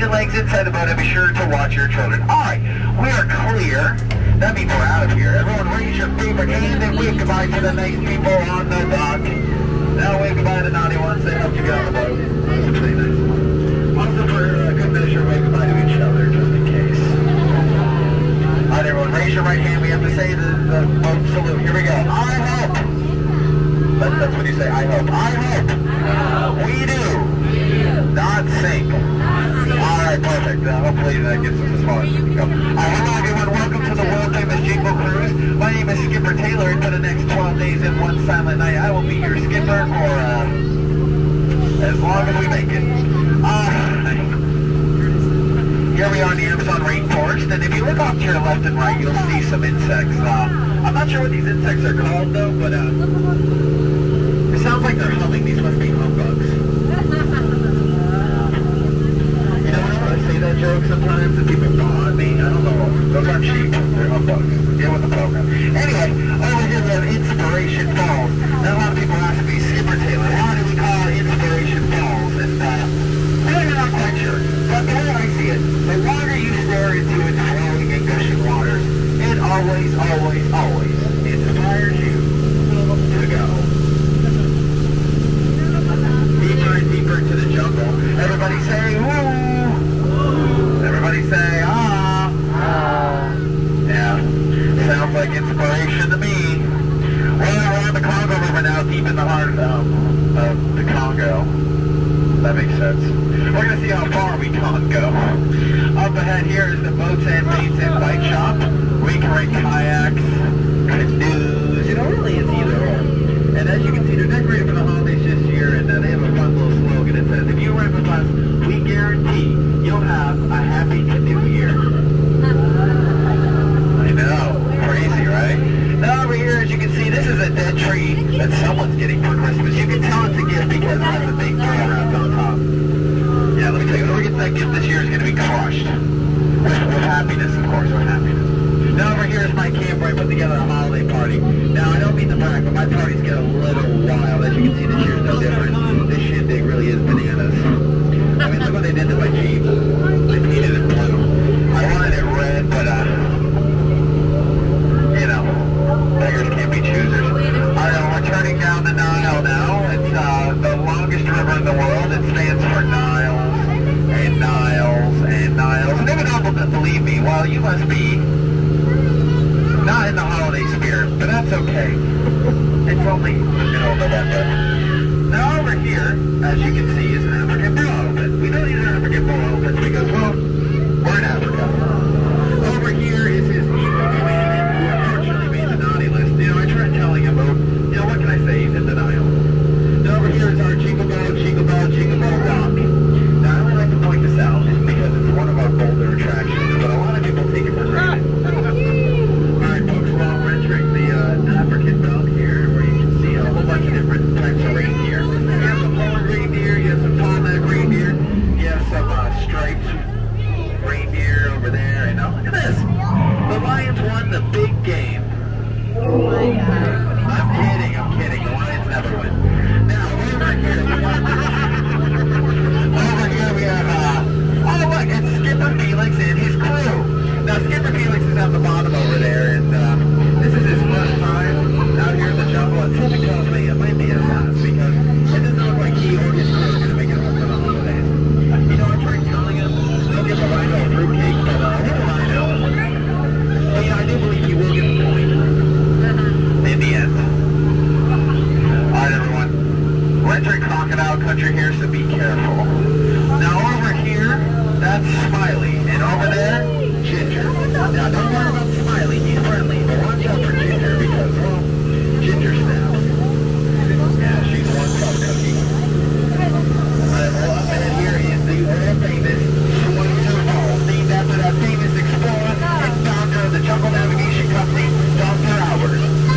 your legs inside the boat and be sure to watch your children. Alright, we are clear. That means we're out of here. Everyone raise your favorite hand and wave goodbye to the nice people on the dock. Now wave goodbye to the naughty ones that helped you get on the boat. That's pretty nice. Also for good measure, wave goodbye to each other, just in case. Alright everyone, raise your right hand. We have to say the boat salute. Here we go. I hope. That's what you say, I hope. I hope. We do. Not sink. Alright, perfect. Hopefully that gets us as far as we can go. Hello everyone, welcome to the world famous Jingle Cruise. My name is Skipper Taylor, and for the next 12 days and one silent night, I will be your skipper for as long as we make it. Here we are in the Amazon rainforest, and if you look off to your left and right, you'll see some insects. I'm not sure what these insects are called though, but it sounds like they're humming. These must be humbugs. That joke sometimes and people gnaw at me. I don't know. Those aren't sheep. They're humbugs. Get with the program. Anyway, over here we have Inspiration Falls. Now a lot of people ask me, Skipper Taylor, why do we call it Inspiration Falls? And I'm not quite sure. But the way I see it, the water you stare into its flowing and gushing waters, it always, always, always inspires you to go deeper and deeper into the jungle. Everybody say, woo! Everybody say, ah. Yeah, sounds like inspiration to me. Well, we're on the Congo River now, deep in the heart of the Congo. That makes sense. We're going to see how far we can go. Up ahead here is the boats and baits and bike shop. We can rent kayaks, canoes, you know, really it's either or. And as you can see, they're decorated for the holidays this year, and they have a fun little slogan. It says, if you rent with us, we guarantee you'll have a happy canoe year. I know, crazy, right? Now over here, as you can see, this is a dead tree that someone's getting for Christmas. You can tell it's a gift because it has a big ball wrapped on top. Yeah, let me tell you, whoever gets that gift this year is going to be crushed. With happiness, of course, with happiness. Now over here is my camp where I put together a holiday party. Now, I don't mean to brag, but my parties get a little wild. As you can see, this year's no different. This shindig really is bananas. I mean, look what they did to my Jeep. They painted it blue. I wanted it red, but, you know, beggars can't be choosers. I know, we're turning down the Nile now. It's the longest river in the world. It stands for Niles and Niles and Niles. And even people that believe me, well, you must be not in the holiday spirit, but that's okay. It's only the middle of November. Now over here, as you can see, is an African bull elephant. We know these are African bull elephants because, well, we're in Africa. Over here is his evil twin, who unfortunately made the naughty list. You know, I tried telling him about, you know, what can I say? He's in denial. Now over here is our Jingle Bell, Jingle Bell, Jingle Bell dock. Now I only like to point this out because it's one of our bolder attractions, but a lot of people take it for granted. Alright folks, well, we're entering the African belt here, where you can see a whole bunch of different types of reindeer. You have some horned reindeer, you have some tall neck reindeer, you have some striped reindeer over there, and oh, look at this! The Lions won the big game. Oh my God. I'm kidding, the Lions never win. Now, over here, we have, oh look, it's Skipper Felix and his crew. Now, Skipper Felix is at the bottom over there, and this is his first time out here in the jungle, and something tells me it might be his last, because it doesn't look like he or his crew are going to make it home for the holidays. You know, I tried telling him, don't give a rhino a fruitcake, but what do I know? But yeah, I do believe he will get the point. In the end. Alright everyone, we're entering crocodile country here, so be careful. Now over here, that's Smiley, and over there, Ginger. Now don't worry about Smiley, he's friendly, but watch out for Ginger because, well, Ginger snaps. Yeah, she's one tough cookie. Alright, well up ahead here is the world famous Switzer Falls, named after that famous explorer and founder of the Jungle Navigation Company, Dr. Albert.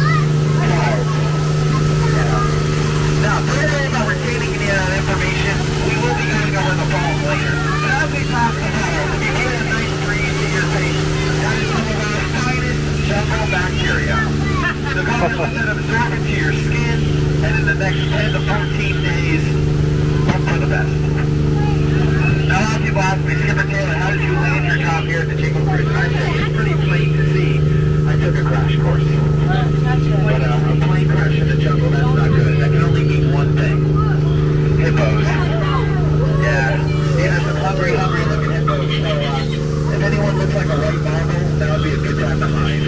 Now, don't worry about retaining any of that information. We will be going over the falls later. But as we pass the falls, if you get a nice breeze in your face, that is some of our finest jungle bacteria. The vitamins that absorb into your skin, and in the next 10 to 14 days, hope for the best. Now, a lot of people ask me, Skipper hungry looking at boats. So if anyone looks like a white marble, that would be a good time to hide.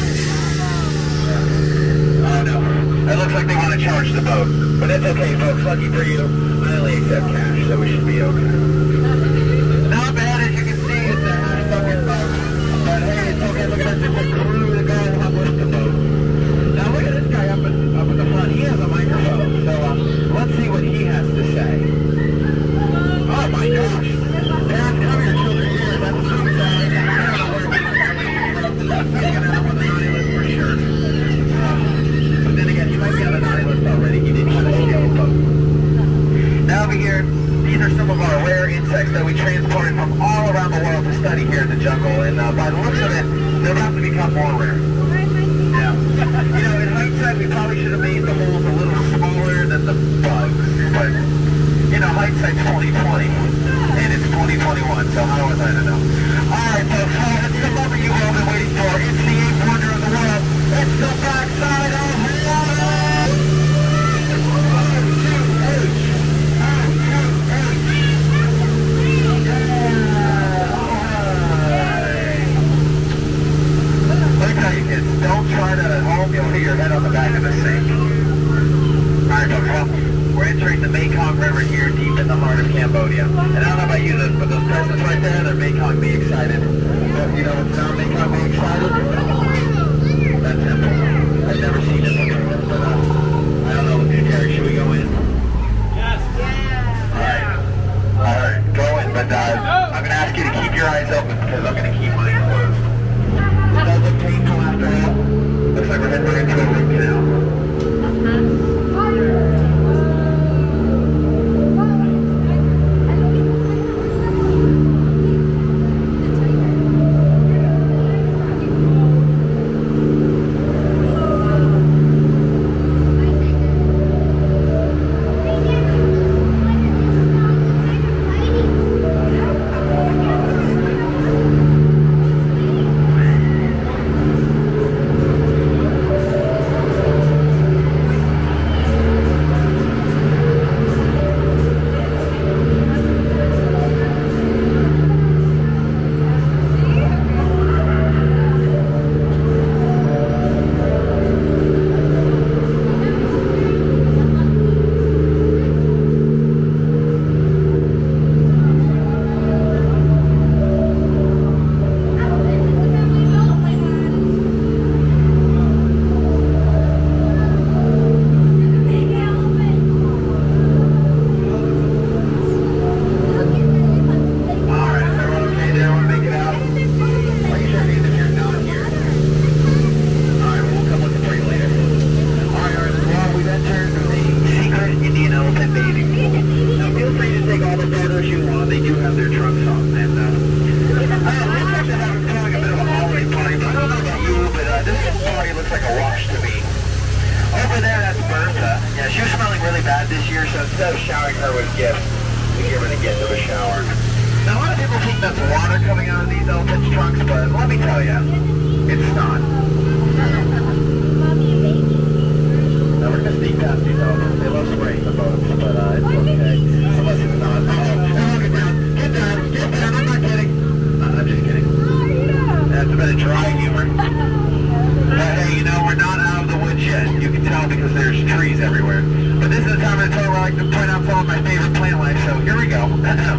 Oh no, it looks like they want to charge the boat. But it's okay, folks. Lucky for you, I only accept cash, so we should be okay. Not bad, as you can see, it's a half-bucket boat. But hey, it's okay. Look at that, just a crew to go up with the boat. Now look at this guy up in the front. He has a microphone, so let's see what he has to say. Oh my gosh! Parents, cover your children's ears. That's so sad. I don't know where he's gonna end up on the naughty list for sure. But then again, he might be on the naughty list already. He didn't have a scale boat. Now over here, these are some of our rare insects that we transported from all around the world to study here in the jungle. And by the looks of it, they're about to become more rare. Yeah. You know, in hindsight, we probably should have made the holes a little smaller than the bugs. But, you know, hindsight's 20/20. And it's 2021, so how was I to know? Alright, folks, it's the moment you've all been waiting for. It's the eighth wonder of the world. It's the backside of water! Let me tell you kids, don't try that at home. You'll hit your head on the back of the sink. Alright, folks, well, we're entering the Mekong River here deep in the heart of Cambodia. And I don't know about you, but those presents right there, they're Mekong me excited. But you know what's not Mekong me excited? That temple. I've never seen it before, but I don't know. Gary, should we go in? Yes. Yeah. Alright, go in, but I'm going to ask you to keep your eyes open because I'm going to keep mine closed. It does look painful after all. Looks like we're heading right into a root canal. Instead of showering her with gifts, we give her the gift of a shower. Now, a lot of people think that's water coming out of these elephants' trunks, but let me tell you, it's not. Now, we're going to sneak past these elephants. They love spraying the boats, but it's okay. Unless it's not. Uh-oh. Get down. Get down. Get down. I'm not kidding. I'm just kidding. That's a bit of dry humor. But hey, you know, we're not out of the woods yet. You can tell because there's trees everywhere. But this is the time of the tour where I like to point out some of my favorite plant life, so here we go.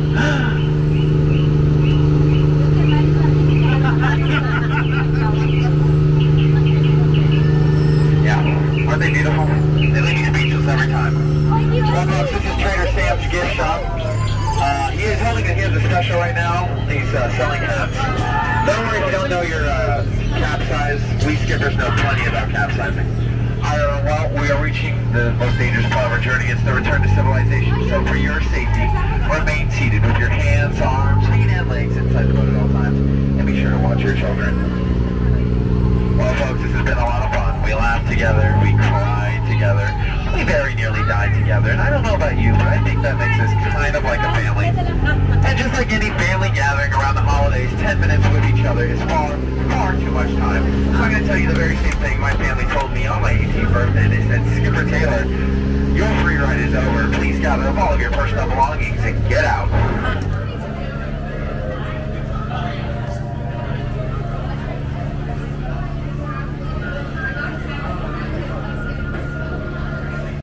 Yeah, aren't they beautiful? They leave me speechless every time. Well, folks, this is Trader Sam's gift shop. He has a special right now. He's selling hats. Don't worry if you don't know your capsize. We skippers know plenty about capsizing. Well, we are reaching the most dangerous part of our journey. It's the return to civilization. So for your safety, remain seated with your hands, arms, feet, and legs inside the boat at all times. And be sure to watch your children. Well, folks, this has been a lot of fun. We laughed together. We cried together. We very nearly died together. And I don't know about you, but I think that makes us kind of like a family. And just like any family gathering around the holidays, 10 minutes with each other is far too much time. So I'm going to tell you the very same thing my family told me on my 18th birthday. They said, Skipper Taylor, your free ride is over. Please gather up all of your personal belongings and get out.